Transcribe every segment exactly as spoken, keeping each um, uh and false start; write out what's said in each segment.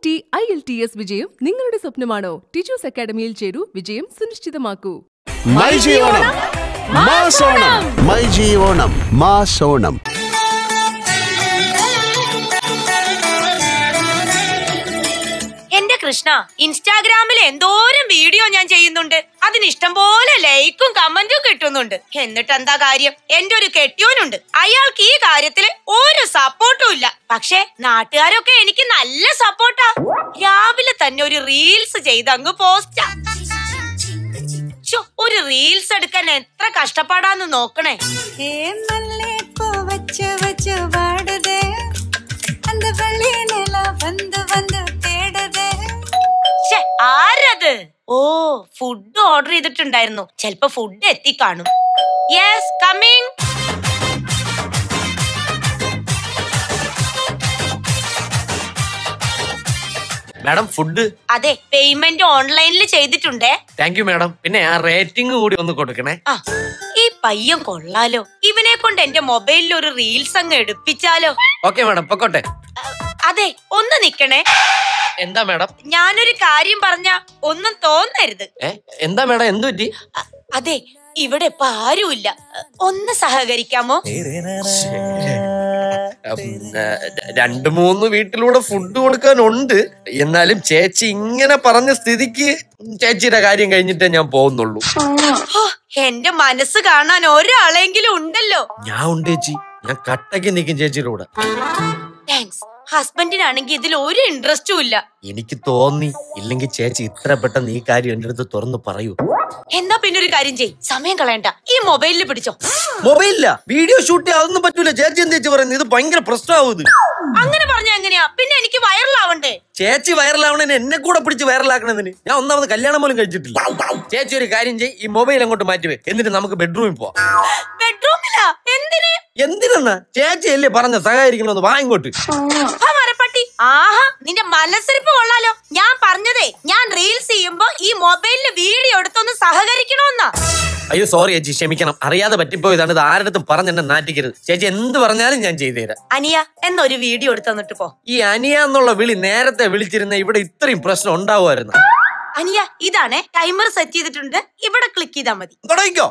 T, I L T S വിജയം നിങ്ങളുടെ സ്വപ്നമാണോ? Teachers അക്കാഡമിയിൽ ചേരൂ, വിജയം സുനിശ്ചിതമാക്കൂ. മൈജി ഓണം മാസോണം, മൈജി ഓണം മാസോണം. എന്റെ കൃഷ്ണ, ഇൻസ്റ്റാഗ്രാമിൽ എന്തോരം വീഡിയോ ഞാൻ ചെയ്യുന്നുണ്ട്. അതിന് ഇഷ്ടം പോലെ ലൈക്കും കമന്റും കിട്ടുന്നുണ്ട്. എന്നിട്ട് എന്താ കാര്യം? എന്റെ ഒരു കെട്ടിയോനുണ്ട്, അയാൾക്ക് ഈ കാര്യത്തില് ഒരു സപ്പോർട്ടും ഇല്ല. പക്ഷെ നാട്ടുകാരൊക്കെ എനിക്ക് നല്ല സപ്പോർട്ടാ. രാവിലെ തന്നെ ഒരു റീൽസ് ചെയ്ത് അങ്ങ് പോസ്റ്റാ. ഒരു റീൽസ് എടുക്കാൻ എത്ര കഷ്ടപ്പാടാന്ന് നോക്കണേ. ആരത്? ഓ, ഫുഡ് ഓർഡർ ചെയ്തിട്ടുണ്ടായിരുന്നു. ചെലപ്പോ ഫുഡ് എത്തിക്കാണും. Yes, coming. Madam, food. അതെ, പേയ്മെന്റ് ഓൺലൈനിൽ ചെയ്തിട്ടുണ്ടേ. Thank you madam. പിന്നെ ആ റേറ്റിംഗ് കൂടി ഒന്ന് കൊടുക്കണേ. ആ, ഈ പയ്യൻ കൊള്ളാലോ. ഇവനെ കൊണ്ട് എന്റെ മൊബൈലിൽ ഒരു റീൽസ് അങ്ങ് എടുപ്പിച്ചാലോ? ഓക്കെ മാഡം, പൊക്കോട്ടെ. അതെ, ഒന്ന് നിക്കണേ. എന്താ മാഡം? ഞാനൊരു കാര്യം പറഞ്ഞ ഒന്നും തോന്നരുത്. എന്താ മാഡം, എന്തു പറ്റി? അതെ, ഇവിടെ ഇപ്പൊ ആരുമില്ല, ഒന്ന് സഹകരിക്കാമോ? രണ്ടു മൂന്ന് വീട്ടിലൂടെ ഫുഡ് കൊടുക്കാനുണ്ട്. എന്നാലും ചേച്ചി ഇങ്ങനെ പറഞ്ഞ സ്ഥിതിക്ക് ചേച്ചിയുടെ കാര്യം കഴിഞ്ഞിട്ടേ ഞാൻ പോകുന്നുള്ളൂ. എന്റെ മനസ്സ് കാണാൻ ഒരാളെങ്കിലും ഉണ്ടല്ലോ. ഞാൻ ഉണ്ട് ചേച്ചി, ഞാൻ കട്ടയ്ക്ക് നിൽക്കും ചേച്ചിയുടെ കൂടെ. താങ്ക്സ്. ഹസ്ബൻഡിനാണെങ്കിൽ ഇതിൽ ഒരു ഇൻട്രസ്റ്റും ഇല്ല. എനിക്ക് തോന്നി, ഇല്ലെങ്കിൽ ചേച്ചി ഇത്ര പെട്ടെന്ന് ഈ കാര്യം എന്റെ അടുത്ത് തുറന്ന് പറയൂ. എന്നാ പിന്നെ ഒരു കാര്യം ചെയ്, സമയം കളയണ്ട, ഈ മൊബൈലിൽ പിടിച്ചോ. മൊബൈലില്ല, വീഡിയോ ഷൂട്ട് ചെയ്യാതൊന്നും പറ്റൂല. ചേച്ചി എന്താ ചേച്ചി പറയുന്നത്? ഇത് ഭയങ്കര പ്രശ്നമാവുന്നത്. അങ്ങനെ പറഞ്ഞ എങ്ങനെയാ? പിന്നെ എനിക്ക് വൈറലാവണ്ടേ? ചേച്ചി വൈറലാവണേന് എന്നെ കൂടെ പിടിച്ച് വൈറലാക്കണതിന് ഞാൻ ഒന്നാമത് കല്യാണം പോലും കഴിച്ചിട്ടില്ല. ചേച്ചി ഒരു കാര്യം ചെയ്യ്, ഈ മൊബൈൽ അങ്ങോട്ട് മാറ്റിവേ, എന്നിട്ട് നമുക്ക് ബെഡ്റൂമിൽ പോവാം. ബെഡ്റൂമിലാ? എന്തിന്? എന്തിനാ? ചേച്ചി അല്ലേ പറഞ്ഞ സഹായിക്കണമെന്ന്. വാ ഇങ്ങോട്ട്. ആഹാ, നിന്റെ മനസ്സിരിപ്പ് കൊള്ളാലോ. ഞാൻ പറഞ്ഞതേ, ഞാൻ റീൽസ് ചെയ്യുമ്പോ ഈ മൊബൈലില് വീഡിയോ എടുത്തൊന്ന് സഹകരിക്കണമെന്നാ. അയ്യോ സോറി ചേച്ചി, ക്ഷമിക്കണം. അറിയാതെ പറ്റിപ്പോയതാണ്. ഇത് ആരുടെ പറഞ്ഞെന്നെ നാറ്റിക്കരുത്. ചേച്ചി എന്ത് പറഞ്ഞാലും ഞാൻ ചെയ്തുതരാം. അനിയ എന്നൊരു വീഡിയോ എടുത്ത് തന്നിട്ട് പോ. ഈ അനിയ എന്നുള്ള വിളി നേരത്തെ വിളിച്ചിരുന്ന ഇവിടെ ഇത്രയും പ്രശ്നം ഉണ്ടാവുമായിരുന്നു. അനിയ, ഇതാണേ ടൈമർ സെറ്റ് ചെയ്തിട്ടുണ്ട്. ഇവിടെ ക്ലിക്ക് ചെയ്താൽ മതി. തുടങ്ങിക്കോ.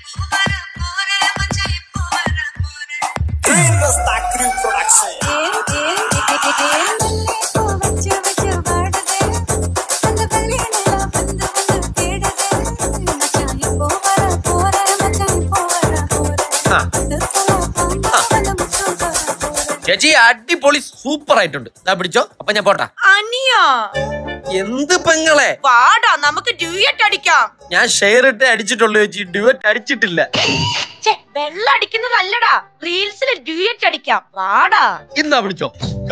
ചേച്ചി അടിപൊളി, സൂപ്പർ ആയിട്ടുണ്ട്. ഞാൻ പിടിച്ചോ. അപ്പൊ ഞാൻ പോട്ടാ. അനിയ, എന്ത് പെങ്ങളെ? വാടാ, നമുക്ക് ഡ്യൂയറ്റ് അടിക്കാം. ഞാൻ ഷെയർ ഇട്ട് അടിച്ചിട്ടുള്ളൂ ചേച്ചി, ഡ്യൂയറ്റ് അടിച്ചിട്ടില്ല. വെള്ളം അടിക്കുന്നതല്ലടാ, റീൽസിൽ ഡ്യൂയറ്റ് അടിക്കാം. വാടാ. ഇന്നാ പിടിച്ചോ.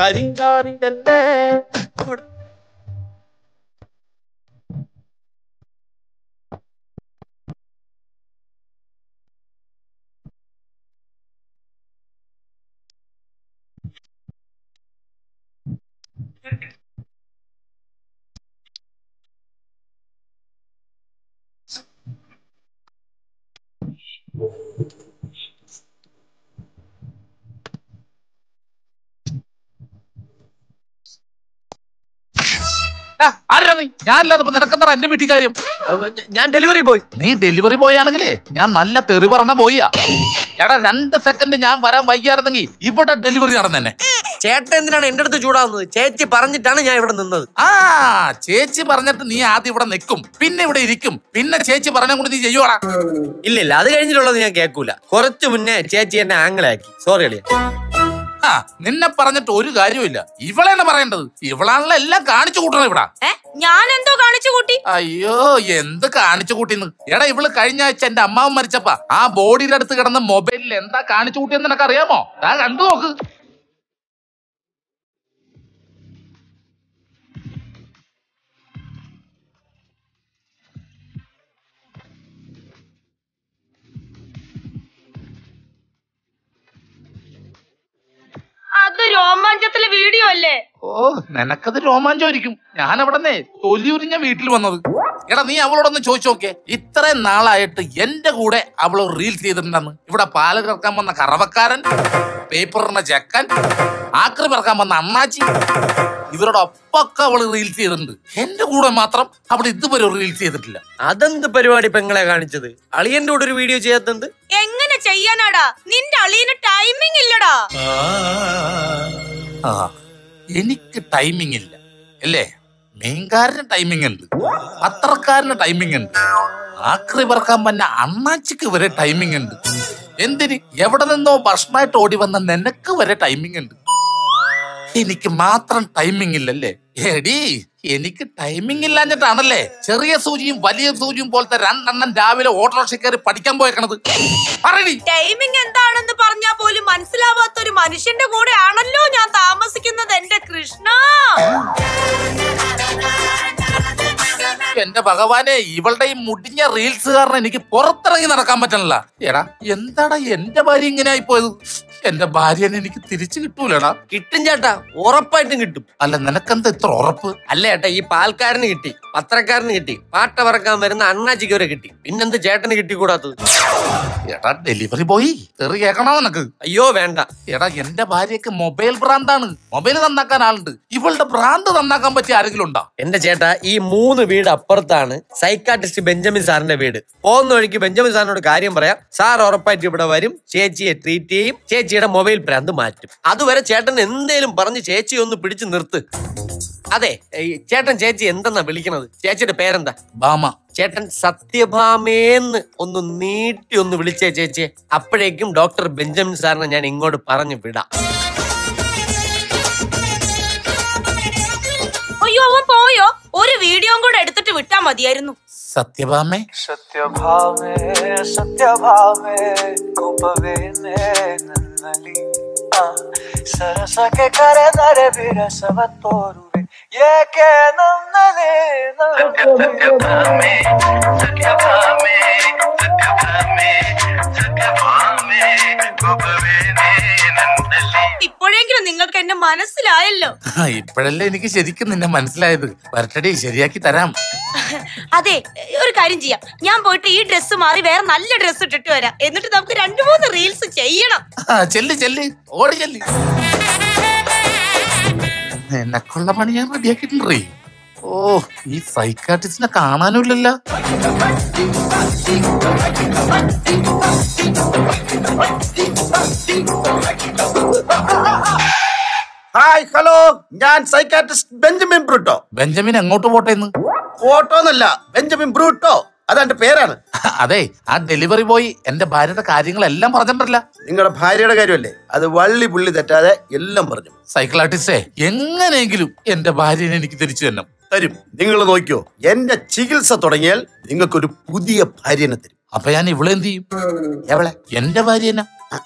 ഞാനല്ലാതെ നിനക്കെന്താ എന്റെ വീട്ടിൽ കാര്യം? ഞാൻ ഡെലിവറി ബോയ്. നീ ഡെലിവറി ബോയ് ആണെങ്കിലേ ഞാൻ നല്ല തെറി പറഞ്ഞ ബോയിയാ. എടാ, രണ്ട് സെക്കൻഡ് ഞാൻ വരാൻ വൈകിയായിരുന്നെങ്കിൽ ഇവിടെ ഡെലിവറി നടന്നെ. ചേട്ടൻ എന്തിനാണ് എന്റെ അടുത്ത് ചൂടാവുന്നത്? ചേച്ചി പറഞ്ഞിട്ടാണ് ഞാൻ ഇവിടെ നിന്നത്. ആ, ചേച്ചി പറഞ്ഞിട്ട് നീ ആദ്യം ഇവിടെ നിൽക്കും, പിന്നെ ഇവിടെ ഇരിക്കും, പിന്നെ ചേച്ചി പറഞ്ഞ കൊണ്ട് നീ ചെയ്യുവാടാ. ഇല്ല ഇല്ല, അത് കഴിഞ്ഞിട്ടുള്ളത് ഞാൻ കേൾക്കൂല. കുറച്ചു മുന്നേ ചേച്ചി എന്നെ ആംഗിളാക്കി. സോറി അളിയ. ആ, നിന്നെ പറഞ്ഞിട്ട് ഒരു കാര്യമില്ല. ഇവളാണ് പറയേണ്ടത്. ഇവളാണല്ലോ എല്ലാം കാണിച്ചു കൂട്ടണം ഇവിടെ. ഞാൻ എന്തോ കാണിച്ചു കൂട്ടി? അയ്യോ, എന്ത് കാണിച്ചു കൂട്ടിന്ന്? എടാ, ഇവള് കഴിഞ്ഞ ആഴ്ച എന്റെ അമ്മാവൻ മരിച്ചപ്പ ആ ബോഡിയുടെ അടുത്ത് കിടന്ന മൊബൈലിൽ എന്താ കാണിച്ചു കൂട്ടിയെന്ന് നിനക്ക് അറിയാമോ? ആ, കണ്ടു നോക്ക്. അത് രോമാഞ്ചത്തിലെ വീഡിയോ അല്ലേ? ഓ, നിനക്കത് രോമാഞ്ചമായിരിക്കും. ഞാൻ അവിടെ തൊലിയുരിഞ്ഞ വീട്ടിൽ വന്നത്. എടാ, നീ അവളോടൊന്ന് ചോദിച്ചു നോക്കേ. ഇത്രയും നാളായിട്ട് എന്റെ കൂടെ അവള് റീൽസ് ചെയ്തിട്ടുണ്ടെന്ന്. ഇവിടെ പാല് കറക്കാൻ വന്ന കറവക്കാരൻ, പേപ്പറിന്റെ ചെക്കൻ, ആക്രി പറക്കാൻ വന്ന അണ്ണാച്ചി, ഇവരോടൊപ്പൊക്കെ അവള് റീൽസ് ചെയ്തിട്ടുണ്ട്. എന്റെ കൂടെ മാത്രം അവൾ ഇതുവരെ റീൽസ് ചെയ്തിട്ടില്ല. അതെന്ത് പരിപാടി പെങ്ങളെ കാണിച്ചത്? അളിയന്റെ കൂടെ ഒരു വീഡിയോ ചെയ്യാത്തത് എങ്ങനെ ചെയ്യാനാടാ? നിന്റെ അളിയന് ടൈമിംഗ് ഇല്ലടാ. ആ എനിക്ക് ടൈമിംഗ് ഇല്ല അല്ലേ? മീൻകാരന് ടൈമിംഗ് ഉണ്ട്, പത്രക്കാരന് ടൈമിംഗ് ഉണ്ട്, ആക്രി പറക്കാൻ വന്ന അണ്ണാച്ചിക്ക് വരെ ടൈമിംഗ് ഉണ്ട്. എന്തിന് എവിടെ നിന്നോ ഭക്ഷണമായിട്ട് ഓടി വന്ന നിനക്ക് വരെ ടൈമിംഗ് ഉണ്ട്. എനിക്ക് മാത്രം ടൈമിംഗ് ഇല്ലല്ലേ? എടി എനിക്ക് ടൈമിംഗ് ഇല്ലാഞ്ഞിട്ടാണല്ലേ ചെറിയ സൂചിയും വലിയ സൂചിയും പോലത്തെ രണ്ടെണ്ണം രാവിലെ ഓട്ടോറിക്ഷ കയറി പഠിക്കാൻ പോയേക്കണത്. ടൈമിംഗ് എന്താണെന്ന് പറഞ്ഞാ പോലും മനസ്സിലാവാത്ത ഒരു മനുഷ്യന്റെ കൂടെ ആണല്ലോ ഞാൻ താമസിക്കുന്നത് എന്റെ കൃഷ്ണ. എന്റെ ഭഗവാനെ, ഇവളുടെ ഈ മുടിഞ്ഞ റീൽസ് കാരണം എനിക്ക് പുറത്തിറങ്ങി നടക്കാൻ പറ്റണില്ല. എടാ എന്താടാ എന്റെ ഭാര്യ ഇങ്ങനെ ആയിപ്പോയത്? എന്റെ ഭാര്യനെ എനിക്ക് തിരിച്ചു കിട്ടൂലടാ. കിട്ടും ചേട്ടാ, ഉറപ്പായിട്ടും കിട്ടും. അല്ല നിനക്കെന്താ ഇത്ര ഉറപ്പ്? അല്ല ചേട്ടാ, ഈ പാൽക്കാരന് കിട്ടി, പത്രക്കാരന് കിട്ടി, പാട്ട പറക്കാൻ വരുന്ന അണ്ണാച്ചിക്ക് വരെ കിട്ടി. പിന്നെന്ത് ചേട്ടന് കിട്ടിക്കൂടാത്തത്? എടാ ഡെലിവറി ബോയ് തെറി കേൾക്കണോ നിനക്ക്? അയ്യോ വേണ്ട. എടാ എന്റെ ഭാര്യക്ക് മൊബൈൽ ഭ്രാന്താണ്. മൊബൈൽ നന്നാക്കാൻ ആളുണ്ട്. ഇവളുടെ ഭ്രാന്ത് നന്നാക്കാൻ പറ്റിയ ആരെങ്കിലും ഉണ്ടോ? എന്റെ ചേട്ടാ, ഈ മൂന്ന് വീട് അപ്പുറത്താണ് സൈക്കാട്രിസ്റ്റ് ബെഞ്ചമിൻ സാറിന്റെ വീട്. പോകുന്ന വഴിക്ക് ബെഞ്ചമിൻ സാറിനോട് കാര്യം പറയാം. സാർ ഉറപ്പായിട്ട് ഇവിടെ വരും, ചേച്ചിയെ ട്രീറ്റ് ചെയ്യും, ചേച്ചിയുടെ മൊബൈൽ ഭ്രാന്ത് മാറ്റും. അതുവരെ ചേട്ടൻ എന്തേലും പറഞ്ഞ് ചേച്ചി ഒന്ന് പിടിച്ചു നിർത്ത്. അതെ, ചേട്ടൻ ചേച്ചി എന്തെന്നാ വിളിക്കണത്? ചേച്ചിയുടെ പേരെന്താ? ഭാമ. ചേട്ടൻ സത്യഭാമേന്ന് ഒന്ന് നീട്ടി ഒന്ന് വിളിച്ചേ ചേച്ചിയെ. അപ്പോഴേക്കും ഡോക്ടർ ബെഞ്ചമിൻ സാറിനെ ഞാൻ ഇങ്ങോട്ട് പറഞ്ഞു വിടാം. അയ്യോ അവൻ പോയോ? ഒരു വീഡിയോ കൂടെ എടുത്തിട്ട് വിട്ടാ മതിയായിരുന്നു. സത്യഭാമേ ಸತ್ಯಭಾಮೆ ಸತ್ಯಭಾಮೆ ಕೋಪವೇನೆ ನನ್ನಲ್ಲಿ ಸರಸಕ್ಕೆ ಕರೆದರೆ ವಿರಸವ ತೋರುವೆ ಏಕೆ ನನ್ನಲ್ಲಿ ಸತ್ಯಭಾಮೆ ಸತ್ಯಭಾಮೆ ಸತ್ಯಭಾಮೆ ಸತ್ಯಭಾಮೆ ಕೋಪವೇನೆ ನನ್ನಲ್ಲಿ. ഇപ്പോഴെങ്കിലും നിങ്ങൾക്ക് എന്നെ മനസ്സിലായല്ലോ. ഇപ്പോഴല്ലേ എനിക്ക് ശരിക്കും നിന്നെ മനസ്സിലായത്. വരട്ടടി, ശരിയാക്കി തരാം. അതെ, ഒരു കാര്യം ചെയ്യാം. ഞാൻ പോയിട്ട് ഈ ഡ്രസ്സ് മാറി വേറെ നല്ല ഡ്രസ്സ് ഇട്ടിട്ട് വരാം. എന്നിട്ട് നമുക്ക് രണ്ടു മൂന്ന് റീൽസ് ചെയ്യണം. ചെല്ല് ചെല്ല്, ഓടി ചെല്ല്. എന്നെക്കുള്ള പണി ഞാൻ റെഡിയാക്കിട്ടുണ്ടേ. ഓ, ഈ സൈക്കാട്രിസ്റ്റിനെ കാണാനുമില്ലല്ലോ. ഹായ്, ഹലോ, ഞാൻ സൈക്കാട്രിസ്റ്റ് ബെഞ്ചമിൻ ബ്രൂട്ടോ. ബെഞ്ചമിൻ എങ്ങോട്ട് പോട്ടേന്ന്? ഫോട്ടോ എന്നല്ല, ബെഞ്ചമിൻ ബ്രൂട്ടോ, അതെന്റെ പേരാണ്. അതെ, ആ ഡെലിവറി ബോയ് എന്റെ ഭാര്യയുടെ കാര്യങ്ങളെല്ലാം പറഞ്ഞിട്ടില്ല. നിങ്ങളുടെ ഭാര്യയുടെ കാര്യമല്ലേ, അത് വള്ളി പുള്ളി തെറ്റാതെ എല്ലാം പറഞ്ഞു. സൈക്കിളാർട്ടിസ്റ്റേ, എങ്ങനെയെങ്കിലും എന്റെ ഭാര്യനെ എനിക്ക് തിരിച്ചു തന്നെ തരും. നിങ്ങൾ നോക്കിയോ, എന്റെ ചികിത്സ തുടങ്ങിയാൽ നിങ്ങൾക്കൊരു പുതിയ ഭാര്യനെ തരും. അപ്പൊ ഞാൻ ഇവിടെ എന്ത് ചെയ്യും? എവളെ? എന്റെ ഭാര്യന.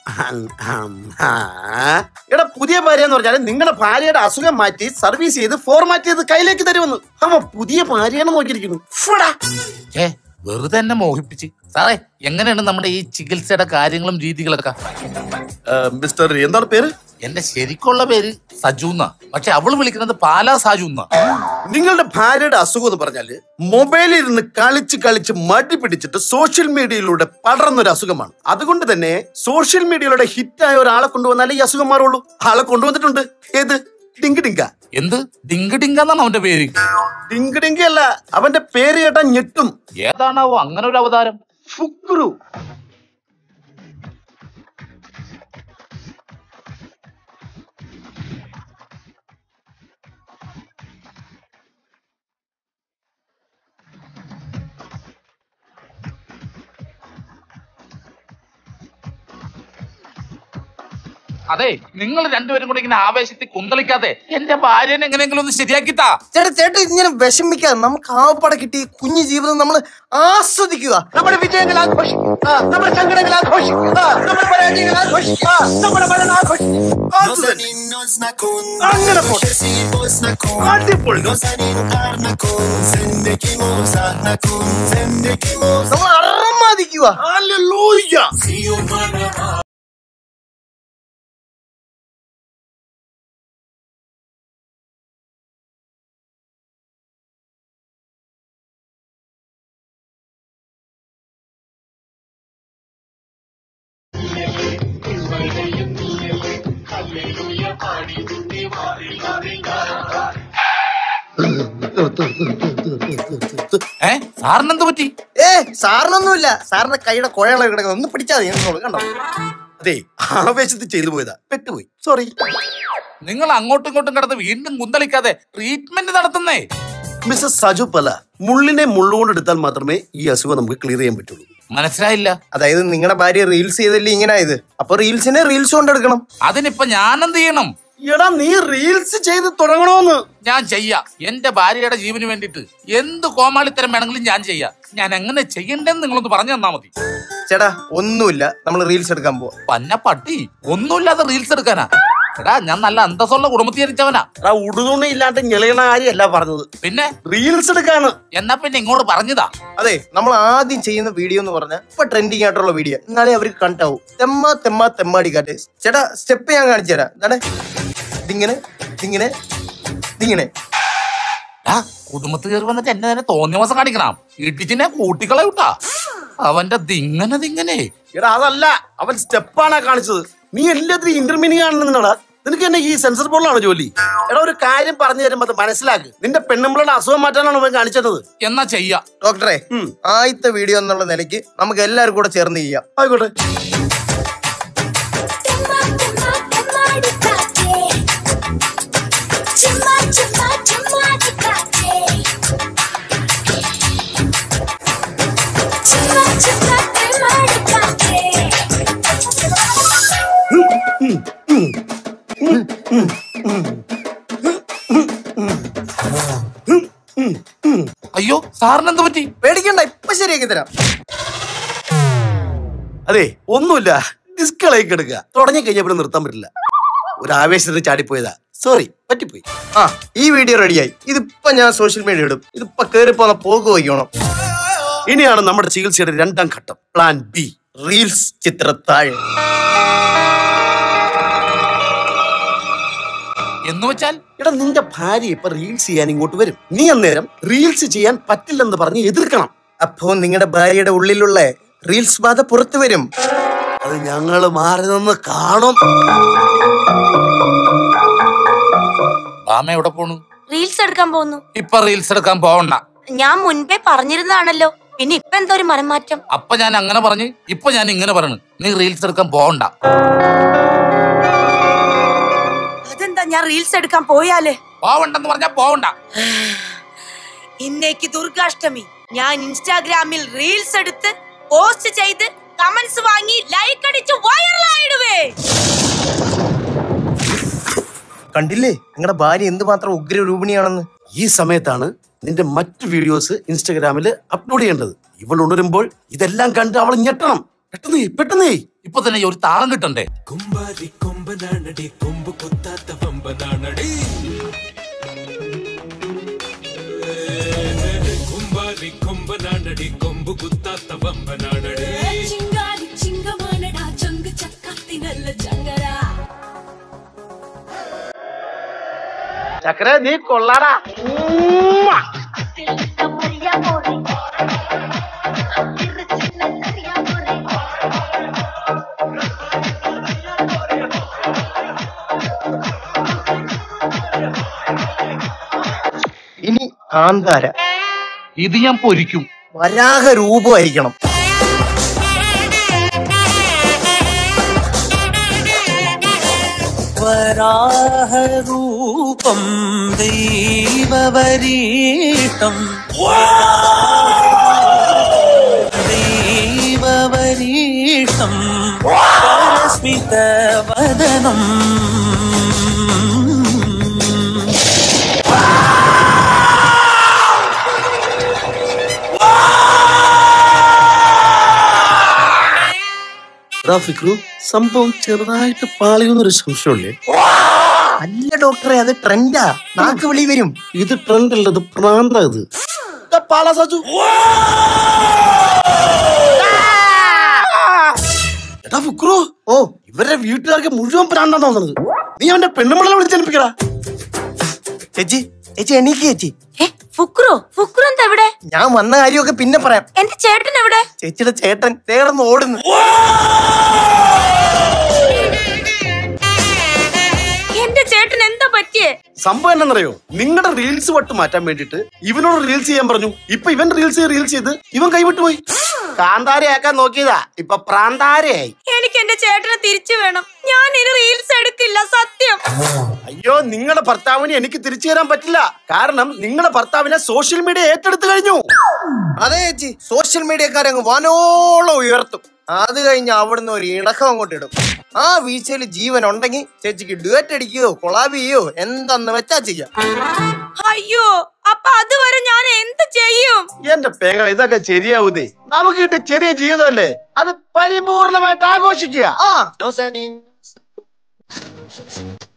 എടാ, പുതിയ ഭാര്യ എന്ന് പറഞ്ഞാൽ നിങ്ങളുടെ ഭാര്യയുടെ അസുഖം മാറ്റി സർവീസ് ചെയ്ത് ഫോർമാറ്റ് ചെയ്ത് കയ്യിലേക്ക് തരുമെന്ന്. അവ പുതിയ ഭാര്യയാണ് നോക്കിയിരിക്കുന്നു. ഏ വെറുതെ എന്നെ മോഹിപ്പിച്ച്. സാറേ, എങ്ങനെയാണ് നമ്മുടെ ഈ ചികിത്സയുടെ കാര്യങ്ങളും രീതികളൊക്കെ? മിസ്റ്റർ എന്താണ് പേര്? എന്റെ ശരിക്കുള്ള പേര് സജുന്ന, പക്ഷെ അവള് വിളിക്കുന്നത് പാലാ സാജുന്ന. നിങ്ങളുടെ ഭാര്യയുടെ അസുഖം എന്ന് പറഞ്ഞാല് മൊബൈലിൽ ഇരുന്ന് കളിച്ച് കളിച്ച് മടി പിടിച്ചിട്ട് സോഷ്യൽ മീഡിയയിലൂടെ പടർന്നൊരു അസുഖമാണ്. അതുകൊണ്ട് തന്നെ സോഷ്യൽ മീഡിയയിലൂടെ ഹിറ്റായ ഒരാളെ കൊണ്ടുവന്നാലേ ഈ അസുഖം മാറുള്ളൂ. ആളെ കൊണ്ടുവന്നിട്ടുണ്ട്. ഏത്? ഡിങ്ക് ഡിങ്ക. എന്ത് ഡിങ്ക് ഡിങ്കന്നാണ് അവന്റെ പേര്? ഡിങ്ക് ഡിങ്ക അല്ല, അവന്റെ പേര് കേട്ടാ ഞെട്ടും. ഏതാണാവോ അങ്ങനെ ഒരു അവതാരം? ഫുക്രു. അതെ, നിങ്ങൾ രണ്ടുപേരും കൂടെ ഇങ്ങനെ ആവേശത്തിൽ കുന്തളിക്കാതെ എന്റെ ഭാര്യനെ എങ്ങനെയെങ്കിലും ഒന്ന് ശരിയാക്കിത്താ. ചേട്ടാ ചേട്ടാ ഇങ്ങനെ വിഷമിക്കാതെ നമുക്ക് ആവപ്പാടെ കിട്ടി കുഞ്ഞു ജീവിതം നമ്മൾ ആസ്വദിക്കുക. നമ്മുടെ വിജയങ്ങൾ ആഘോഷിക്കുക, നമ്മുടെ സങ്കടങ്ങൾ ആഘോഷിക്കുക, നമ്മുടെ പരാജയങ്ങൾ ആഘോഷിക്കുക, നമ്മുടെ മരണം ആഘോഷിക്കുക. അങ്ങനെ പോട്ടെ. അടിപൊളി. നമ്മൾ അറമാദിക്കുക. ഹല്ലേലൂയ. Hallelujah, party, ഏ സാറിനെന്ത് പറ്റി? ഏ സാറിനൊന്നുമില്ല, സാറിന്റെ കൈയുടെ കുഴകളെ കിടക്കുന്നത് ഒന്ന് പിടിച്ചാൽ മതി. കണ്ടോ? അതെ, ആവേശത്തിൽ ചെയ്തു പോയതാ, പെട്ടുപോയി, സോറി. നിങ്ങൾ അങ്ങോട്ടും ഇങ്ങോട്ടും കിടന്ന് വീണ്ടും കുന്തളിക്കാതെ ട്രീറ്റ്മെന്റ് നടത്തുന്നേ. മിസ്റ്റർ സജു പല, മുള്ളിനെ മുള്ളുകൊണ്ട് എടുത്താൽ മാത്രമേ ഈ അസുഖം നമുക്ക് ക്ലിയർ ചെയ്യാൻ പറ്റുള്ളൂ. മനസ്സിലായില്ല? അതായത് നിങ്ങളുടെ ഭാര്യ റീൽസ് ചെയ്തല്ലേ ഇങ്ങനെ ആയത്, അപ്പൊ റീൽസിനെ റീൽസ് കൊണ്ട് എടുക്കണം. അതിനിപ്പോ ഞാൻ എന്ത് ചെയ്യണം? എടാ നീ റീൽസ് ചെയ്ത് തുടങ്ങണോന്ന്. ഞാൻ ചെയ്യാം. എന്റെ ഭാര്യയുടെ ജീവന് വേണ്ടിട്ട് എന്ത് കോമാളിത്തരം വേണമെങ്കിലും ഞാൻ ചെയ്യാം. ഞാൻ എങ്ങനെ ചെയ്യണ്ടെന്ന് നിങ്ങളൊന്ന് പറഞ്ഞു തന്നാ മതി. ചേട്ടാ ഒന്നുമില്ല, നമ്മൾ റീൽസ് എടുക്കാൻ പോവാ. പന്ന പട്ടി, ഒന്നുമില്ലാതെ റീൽസ് എടുക്കാനാ? എടാ ഞാൻ നല്ല അന്തസ്സുള്ള കുടുംബത്തിൽ ജനിച്ചവനാ. എടാ ഉടുതുണി ഇല്ലാണ്ട് ഞെളിയണ കാര്യമല്ല പറഞ്ഞത്, പിന്നെ റീൽസ് എടുക്കാണ്. എന്നാ പിന്നെ ഇങ്ങോട്ട് പറഞ്ഞതാ. അതെ, നമ്മൾ ആദ്യം ചെയ്യുന്ന വീഡിയോ എന്ന് പറഞ്ഞാൽ ഇപ്പൊ ട്രെൻഡിങ് ആയിട്ടുള്ള വീഡിയോ, എന്നാലേ അവർക്ക് കണ്ടാവും. തെമ്മ തെമ്മ തെമ്മാടി കാറ്റ്. ചേട്ടാ സ്റ്റെപ്പ് ഞാൻ കാണിച്ചു തരാം. ഇതാണേ, ഇതിങ്ങനെ ഇതിങ്ങനെ ഇതിങ്ങനെ. ആ കുടുംബത്തിൽ കയറി വന്നിട്ട് എന്നെ തന്നെ തോന്നിയ മാസം കാണിക്കണം. ഇടിച്ചിനെ കൂട്ടിക്കളയൂട്ടാ. അവന്റെ ദിങ്ങനെ ദിങ്ങനെ. എടാ അതല്ല, അവൻ സ്റ്റെപ്പാണ് കാണിച്ചത്. നീ എല്ലാത്തിനും ഇന്റർമീനിങ് കാണുന്നുണ്ടാ. നിനക്ക് എന്നെ ഈ സെൻസർ ബോർഡിലാണ് ജോലി. എടാ ഒരു കാര്യം പറഞ്ഞു തരുമ്പോ അത് മനസ്സിലാക്ക്. നിന്റെ പെണ്ണുമ്പിളുടെ അസുഖം മാറ്റാനാണ് അവൻ കാണിച്ചത്. എന്നാ ചെയ്യാ ഡോക്ടറെ. ആദ്യത്തെ വീഡിയോ എന്നുള്ള നിലയ്ക്ക് നമുക്ക് എല്ലാവരും കൂടെ ചേർന്ന് ചെയ്യാം. ആയിക്കോട്ടെ. അയ്യോ സാറിനെന്ത് പറ്റി? പേടിക്കണ്ട, ഇപ്പൊ ശരിയാക്കി തരാം. അതെ ഒന്നുമില്ല, ഡിസ്കളേക്ക് എടുക്കുക. തുടങ്ങി കഴിഞ്ഞപ്പോൾ നിർത്താൻ പറ്റില്ല. ഒരു ആവേശത്തിന് ചാടിപ്പോയതാ, സോറി, പറ്റിപ്പോയി. ആ ഈ വീഡിയോ റെഡിയായി. ഇതിപ്പോ ഞാൻ സോഷ്യൽ മീഡിയ ഇടും. ഇതിപ്പോ കേറി പോന്ന പോക്ക് വയ്ക്കണം. ഇനിയാണ് നമ്മുടെ ചികിത്സയുടെ രണ്ടാം ഘട്ടം, പ്ലാൻ ബി, റീൽസ് ചിത്രത്താഴ്. എന്ന് വെച്ചാൽ എടാ നിന്റെ ഭാര്യ ഇപ്പൊ റീൽസ് ചെയ്യാൻ ഇങ്ങോട്ട് വരും. നീ അന്നേരം റീൽസ് ചെയ്യാൻ പറ്റില്ലെന്ന് പറഞ്ഞ് എതിർക്കണം. അപ്പോ നിങ്ങളുടെ ഭാര്യയുടെ ഉള്ളിലുള്ള റീൽസ് ബാധ പുറത്തു വരും. അത് ഞങ്ങള് മാറി നിന്ന് കാണും. ബാമ എവിടെ പോണു? റീൽസ് എടുക്കാൻ പോകുന്നു. ഇപ്പൊ റീൽസ് എടുക്കാൻ പോവണ്ട. ഞാൻ മുൻപേ പറഞ്ഞിരുന്നതാണല്ലോ, പിന്നെ ഇപ്പൊ എന്തോ ഒരു മനംമാറ്റം. അപ്പൊ ഞാൻ അങ്ങനെ പറഞ്ഞു, ഇപ്പൊ ഞാൻ ഇങ്ങനെ പറഞ്ഞു. നീ റീൽസ് എടുക്കാൻ പോവണ്ട. അതെന്താ ഞാൻ റീൽസ് എടുക്കാൻ പോയാലേ? പോവണ്ടെന്ന് പറഞ്ഞാ പോവണ്ട. ഇന്നേക്ക് ദുർഗാഷ്ടമി. ഞാൻ ഇൻസ്റ്റാഗ്രാമിൽ റീൽസ് എടുത്ത് പോസ്റ്റ് ചെയ്ത് കമന്റ്സ് വാങ്ങി ലൈക്ക് അടിച്ച് വൈറലായിടുവേ. കണ്ടില്ലേ നിങ്ങളുടെ ഭാര്യ എന്തുമാത്രം ഉഗ്രരൂപിണിയാണെന്ന്. ഈ സമയത്താണ് നിന്റെ മറ്റു വീഡിയോസ് ഇൻസ്റ്റാഗ്രാമിൽ അപ്ലോഡ് ചെയ്യേണ്ടത്. ഇവൾ ഉണരുമ്പോൾ ഇതെല്ലാം കണ്ട് അവൾ ഞെട്ടണം. പെട്ടെന്ന് പെട്ടെന്ന് ഇപ്പൊ തന്നെ ഒരു താളം കിട്ടണ്ടേ? കുമ്പാരി കൊമ്പനാണടി, കൊമ്പ് കൊത്താത്ത പമ്പനാണടി. കുമ്പാരി കൊമ്പനാണടി, കൊമ്പ് കുത്താത്ത പമ്പനാണടി. ചിങ്കാരി ചിങ്കമാനടാ, ചങ്ക് ചക്കാത്തിനല്ല ചങ്കര. ചക്ര നീ കൊള്ളാടാ. ഇനി കാന്താര. ഇത് ഞാൻ പൊരിക്കും. വരാഹ രൂപമായിരിക്കണം. വരാഹരൂപം ദൈവവരീഷ്ടം, ദൈവവരീഷ്ടം സ്മിതവദനം. സംഭവം ചെറുതായിട്ട് പാളിയെന്നൊരു സംശയമുള്ളേ. അല്ല ഡോക്ടറെ, അത് ട്രെൻഡാ. നാക്ക് വിളി വരും. ഇത് ട്രെൻഡ് അല്ലത്, പ്രാന്ത. ഇത് എടാ ഫുക്രു, ഓ ഇവരുടെ വീട്ടുകാർക്ക് മുഴുവൻ പ്രാന്താന്ന് തോന്നുന്നത്. നീ അവന്റെ പെണ്ണുമ്പിളെ വിളിച്ചെനിപ്പിക്കടാ. ചേച്ചി ചേച്ചി എണീക്ക് ചേച്ചി. ഫുക്രോ ഫുക്രു എന്താ എവിടെ? ഞാൻ വന്ന കാര്യമൊക്കെ പിന്നെ പറയാം. എന്റെ ചേട്ടൻ എവിടെ? ചേച്ചിയുടെ ചേട്ടൻ തേടന്ന് ഓടുന്നു. എന്റെ ചേട്ടൻ എന്താ പറ്റിയേ? സംഭവം എന്നറിയോ, നിങ്ങളുടെ റീൽസ് വട്ട് മാറ്റാൻ വേണ്ടിട്ട് ഇവനോട് റീൽസ് ചെയ്യാൻ പറഞ്ഞു. ഇപ്പൊ ഇവൻ റീൽസ് റീൽസ് ചെയ്ത് ഇവൻ കൈവിട്ടു പോയി. കാന്താരയാക്കാൻ നോക്കിയതാ, ഇപ്പൊ പ്രാന്താരയായി. എനിക്ക് എന്റെ ചേട്ടനെ തിരിച്ചു വേണം. ഞാൻ ഇനി റീൽസ് എടുക്കില്ല, സത്യം. അയ്യോ, നിങ്ങളുടെ ഭർത്താവിനെ എനിക്ക് തിരിച്ചു തരാൻ പറ്റില്ല. കാരണം നിങ്ങളുടെ ഭർത്താവിനെ സോഷ്യൽ മീഡിയ ഏറ്റെടുത്തു കഴിഞ്ഞു. അതെ ചേച്ചി, സോഷ്യൽ മീഡിയക്കാരങ്ങ് വനോളം ഉയർത്തും. അത് കഴിഞ്ഞ് അവിടുന്ന് ഒരു ഇടക്കം അങ്ങോട്ട് ഇടും. ആ വീഴ്ചയിൽ ജീവൻ ഉണ്ടെങ്കിൽ ചേച്ചിക്ക് ഡുവറ്റ് അടിക്കുകയോ കൊളാബ് ചെയ്യോ എന്താന്ന് വെച്ചാ ചെയ്യാം. അയ്യോ, അപ്പൊ അതുവരെ ഞാൻ എന്ത് ചെയ്യും? എന്റെ പേക, ഇതൊക്കെ ശരിയാവൂതേ. നമുക്ക് കിട്ടിയ ചെറിയ ജീവിതമല്ലേ, അത് പരിപൂർണമായിട്ട് ആഘോഷിക്കുക. ആ